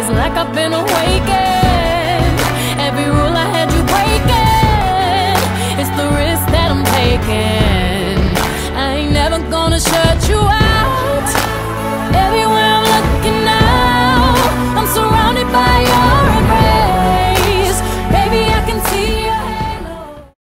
like I've been awakened. Every rule I had you breaking, it's the risk that I'm taking. I ain't never gonna shut you out.